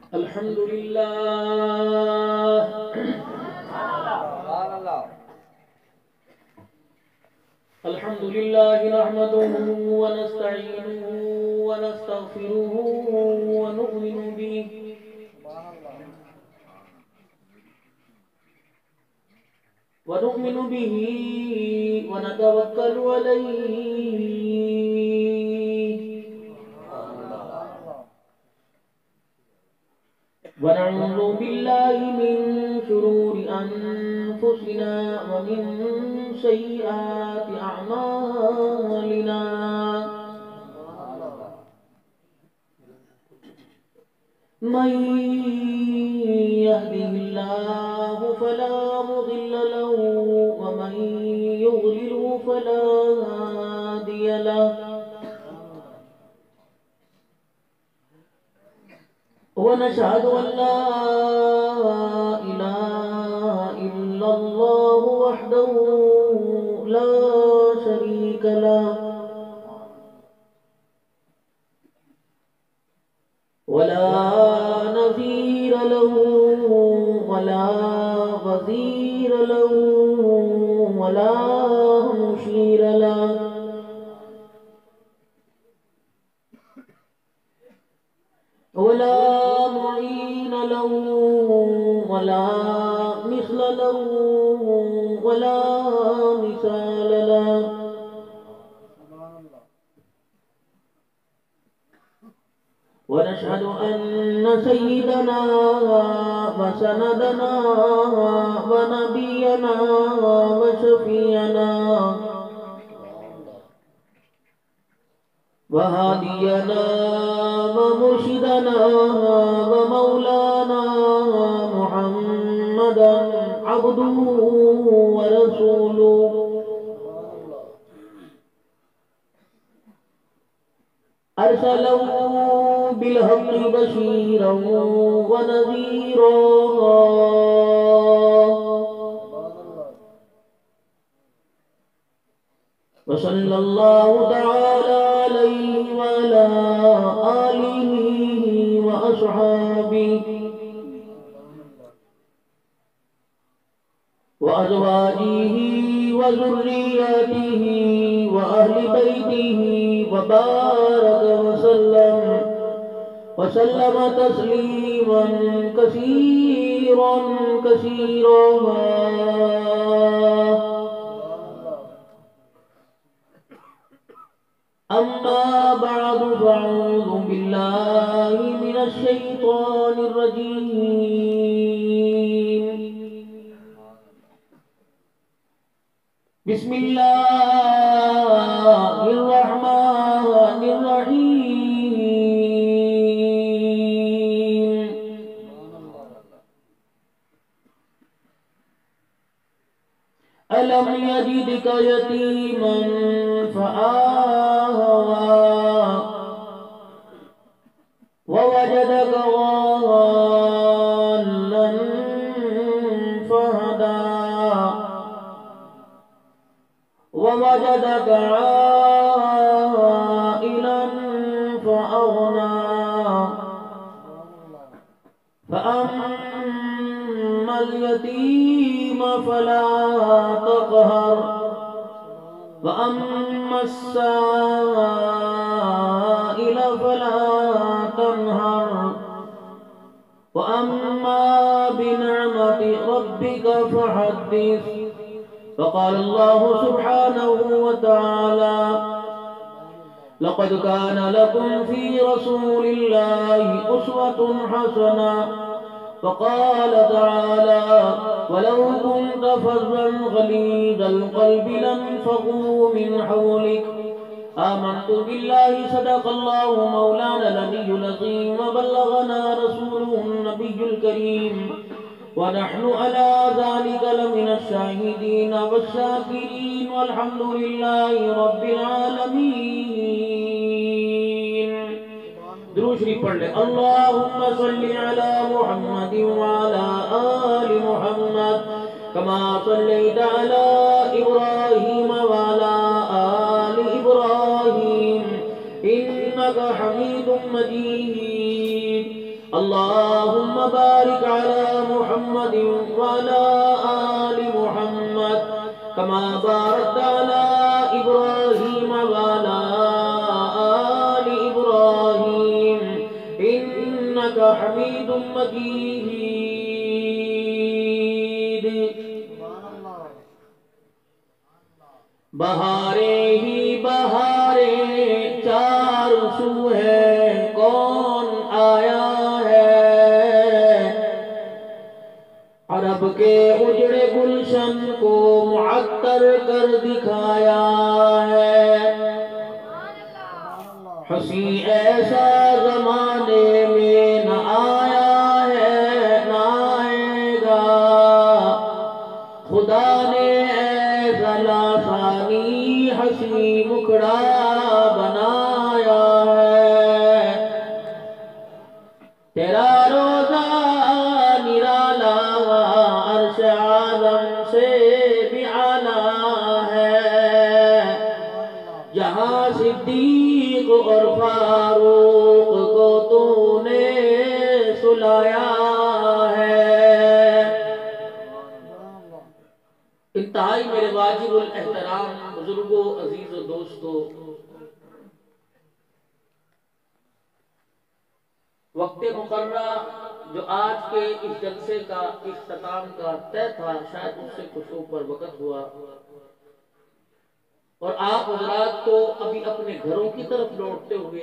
الحمد لله الحمد لله نحمده ونستعينه ونستغفره ونؤمن به ونتوكل عليه ونعوذ بالله من شرور أنفسنا ومن سيئات أعمالنا من يهده الله فلا مضل له ومن يضلله فلا هادي له ونشهد أن لا إله إلا الله وحده لا شريك له ولا نظير له ولا وزير له ولا مشير له ولا معين له ولا مثل له ولا مثال له ونشهد أن سيدنا وسندنا ونبينا وشفينا وهادينا ومرشدنا ومولانا محمدا عبده ورسوله أرسله بالحق بشيرا ونذيرا وصلى الله تعالى عليه وعلى آله وأصحابه وأزواجه وذرياته وأهل بيته وبارك وسلم تسليما كثيرا أما بعد فأعوذ بالله من الشيطان الرجيم بسم الله الرحمن الرحيم ألم يجدك يتيما فآوى ووجدك ضالا فهدى ووجدك عائلا فأغنى فأما اليتيم فلا تقهر وأما السائل فلا تنهر وأما بنعمة ربك فحدث فقال الله سبحانه وتعالى لقد كان لكم في رسول الله أسوة حسنة فقال تعالى ولو كنت فظا غليظ القلب لانفضوا من حولك آمنت بالله صدق الله مولانا العلي العظيم وبلغنا رسوله النبي الكريم ونحن على ذلك لمن الشاهدين والشاكرين والحمد لله رب العالمين. درود شریف پڑھ لیں. اللهم صل على محمد وعلى آل محمد كما صليت على إبراهيم وعلى آل إبراهيم إنك حميد مجيد. اللهم بارك على محمد وعلى آل محمد كما باركت على إبراهيم وعلى آل إبراهيم إنك حميد مجيد بہاریں ہی بہاریں چار سو ہیں کون آیا عرب کے اجڑے گلشن کو معطر کر دکھایا ہے حسین ایسا زمانے میں نہ آیا ہے نہ آئے گا خدا نے ایسا لاسانی حسین مکھڑا بنایا ہے تیرا روزہ نرالا عرش اعظم سے بھی اعلیٰ ہے جہاں صدیق اور فاروق کو تو نے سلایا ہے انتہائی میرے واجب الاحترام بزرگوں عزیز و دوستوں وقت مقررہ جو آج کے اس جلسے کا اختتام کا طے تھا شاید اس سے کچھ اوپر وقت ہوا اور آپ حضرات کو ابھی اپنے گھروں کی طرف لوٹتے ہوئے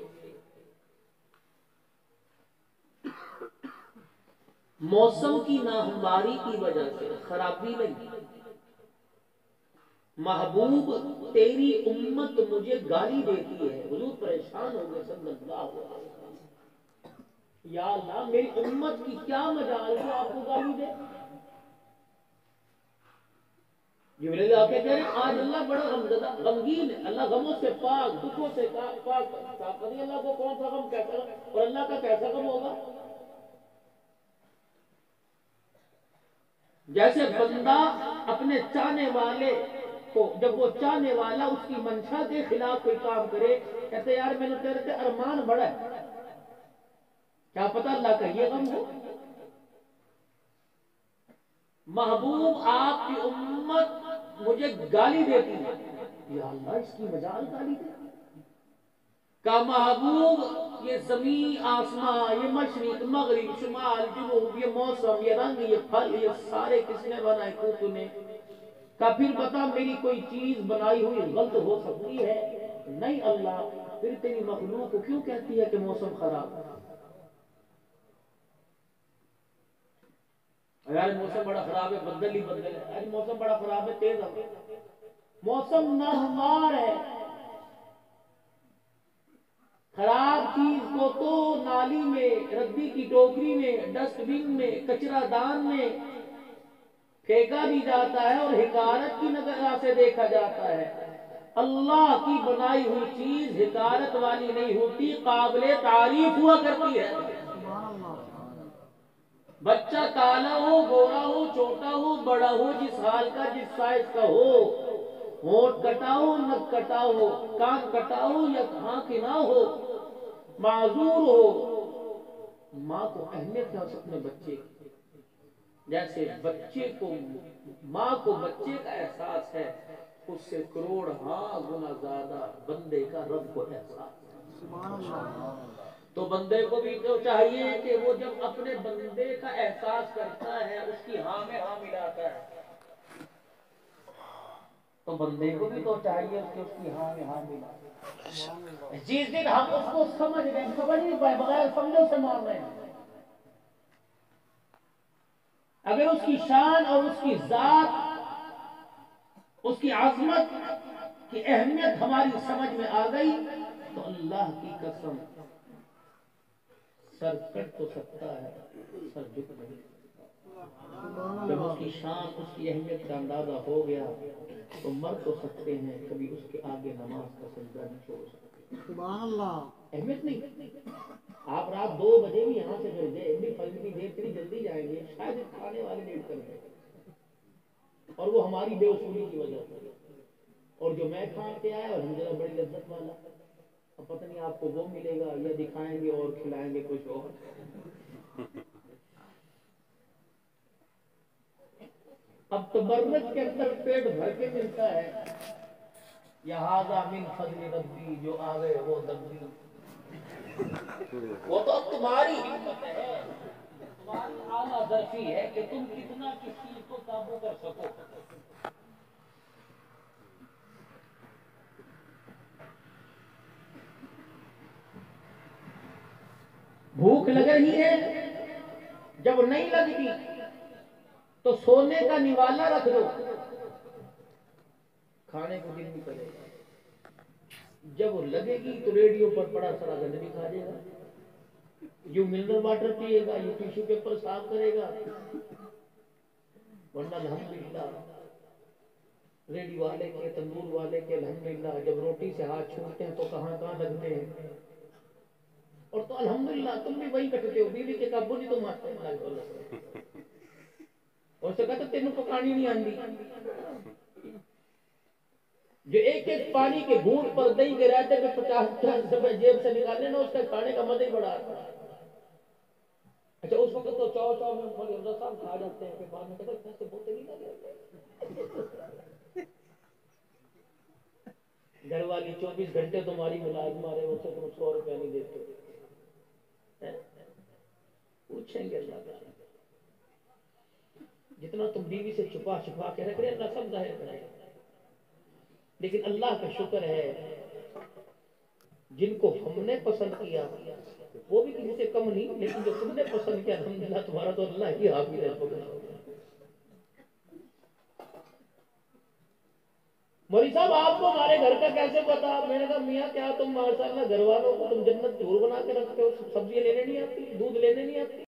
موسم کی ناہمواری کی وجہ سے خرابی نہیں محبوب تیری امت مجھے گالی دیتی ہے حضور پریشان ہو گئے صلی اللہ علیہ وسلم یا اللہ میری امت کی کیا مجال ہے آپ کو گالی دے جبریل آ کے کہہ رہے ہیں آج اللہ بڑا غمگین ہے اللہ غموں سے پاک دکھوں سے پاک اللہ کو کون سا غم کیسا غم اور اللہ کا کیسا غم ہوگا جیسے بندہ اپنے چاہنے والے کو جب وہ چاہنے والا اس کی منشا کے خلاف کوئی کام کرے کہتے یار میں نے تیرے سے ارمان بڑا ہے کیا پتہ اللہ کا یہ غم ہو محبوب آپ کی امت مجھے گالی دیتی ہے یا اللہ اس کی مجال گالی دے کا محبوب یہ زمین آسمان یہ مشرق مغرب شمال جنوب یہ موسم یہ رنگ یہ پھل یہ سارے کس نے بنائے تو نے کا پھر بتا میری کوئی چیز بنائی ہوئی غلط ہو سکتی ہے نہیں اللہ پھر تیری مخلوق کو کیوں کہتی ہے کہ موسم خراب یار موسم بڑا خراب ہے بدل ہی بدل ہے آج موسم بڑا خراب ہے تیز ہوا موسم ناہموار ہے خراب چیز کو تو نالی میں ردی کی ٹوکری میں ڈسٹ بن میں کچرا دان میں پھینکا بھی جاتا ہے اور حقارت کی نظر سے دیکھا جاتا ہے اللہ کی بنائی ہوئی چیز حقارت والی نہیں ہوتی قابل تعریف ہوا کرتی ہے بچہ کالا ہو گورا ہو چھوٹا ہو بڑا ہو جس حال کا جس سائز کا ہو ہونٹ کٹا ہو نک کٹا ہو کان کٹا ہو یا آنکھ نہ ہو معذور ہو ماں کو اہمیت ہے اس اپنے بچے کی جیسے بچے کو ماں کو بچے کا احساس ہے اس سے کروڑ ہاں گنا زیادہ بندے کا رب کو احساس ہے تو بندے کو بھی تو چاہیے کہ وہ جب اپنے بندے کا احساس کرتا ہے اس کی ہاں میں ہاں ملاتا ہے تو بندے کو بھی تو چاہیے کہ اس کی ہاں میں ہاں ملاتا ہے جس دن ہم اس کو سمجھ نہیں پائے بغیر سمجھو سے مان رہے ہیں اگر اس کی شان اور اس کی ذات اس کی عظمت کی اہمیت ہماری سمجھ میں آ گئی تو اللہ کی قسم سر کٹ تو سکتا ہے سر جھک نہیں جب اس کی شان اس کی اہمیت کا اندازہ ہو گیا تو مر تو سکتے ہیں کبھی اس کے آگے نماز کا سجدہ نہیں چھوڑ سکتے سبحان اللہ اہمیت نہیں آپ رات 2 بجے بھی یہاں سے گھر گئے اتنی دیر اتنی جلدی جائیں گے شاید کھانے والے لیٹ کر گئے اور وہ ہماری بے اصولی کی وجہ سے اور جو میں کھا کے آیا الحمدللہ بڑی لذت والا اب پتہ نہیں آپ کو وہ ملے گا یا دکھائیں گے اور کھلائیں گے کچھ اور. اب تو برمت کے اندر پیٹ بھر کے ملتا ہے. یہاذا من فضل ربی، جو آ گئے وہ دبی. وہ تو اب تمہاری ہمت ہے، تمہاری اعلیٰ ظرفی ہے کہ تم کتنا کس چیز کو قابو کر سکو. بھوک لگ رہی ہے، جب نہیں لگتی تو سونے کا نوالا رکھ دو، کھانے کو دل نہیں کرے گا. جب لگے گی تو ریڈیو پر پڑا سڑا گند بھی کھا جائے گا، یوں منرل واٹر پیے گا، یوں ٹیشو پیپر صاف کرے گا. ورنہ الحمدللہ ریڈیو والے کے، تندور والے کے، الحمدللہ جب روٹی سے ہاتھ چھوٹتے ہیں تو کہاں کہاں لگتے ہیں. اور تو الحمدللہ تم بھی وہی کٹتے ہو، بیوی کے قابو نہیں تم آتے ہیں. اور سے کہتے تینوں پکانی نہیں آندی. جو ایک ایک پانی کے گھونٹ پر دہی کے رہتے پہ 50 روپے جیب سے نکالنے نا، اس کا کھانے کا مزہ ہی بڑا آتا ہے. اچھا اس وقت تو چاو میں مولی حمزہ صاحب کھا جاتے ہیں، پھر بعد میں کہتے ہیں پیسے بہتے نہیں لگے. گھر والی 24 گھنٹے تمہاری ملازم آ رہے ہو، تم 100 روپیہ نہیں دیتے. پوچھیں گے اللہ تعالیٰ. جتنا تم بیوی سے چھپا چھپا کے رکھ رہے اللہ سب ظاہر کرے. لیکن اللہ کا شکر ہے جن کو ہم نے پسند کیا وہ بھی کسی سے کم نہیں، لیکن جو تم نے پسند کیا الحمدللہ تمہارا تو اللہ ہی حافظ ہے. مولوی صاحب آپ کو ہمارے گھر کا کیسے پتا؟ میں نے کہا میاں کیا تم ماشاءاللہ گھر والوں کو تم جنت حور بنا کے رکھتے ہو؟ سبزی لینے نہیں آتی، دودھ لینے نہیں آتی.